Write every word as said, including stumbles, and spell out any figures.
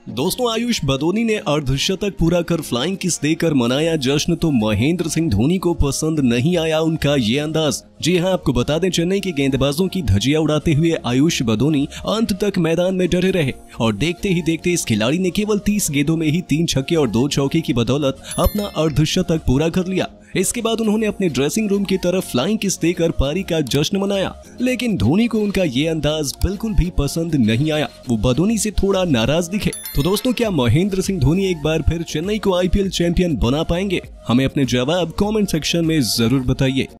दोस्तों, आयुष बदोनी ने अर्धशतक पूरा कर फ्लाइंग किस देकर मनाया जश्न, तो महेंद्र सिंह धोनी को पसंद नहीं आया उनका ये अंदाज। जी हां, आपको बता दें, चेन्नई के गेंदबाजों की धज्जियां उड़ाते हुए आयुष बदोनी अंत तक मैदान में डटे रहे और देखते ही देखते इस खिलाड़ी ने केवल तीस गेंदों में ही तीन छक्के और दो चौके की बदौलत अपना अर्धशतक पूरा कर लिया। इसके बाद उन्होंने अपने ड्रेसिंग रूम की तरफ फ्लाइंग किस देकर पारी का जश्न मनाया, लेकिन धोनी को उनका ये अंदाज बिल्कुल भी पसंद नहीं आया। वो बदोनी से थोड़ा नाराज दिखे। तो दोस्तों, क्या महेंद्र सिंह धोनी एक बार फिर चेन्नई को आईपीएल चैंपियन बना पाएंगे? हमें अपने जवाब कमेंट सेक्शन में जरूर बताइए।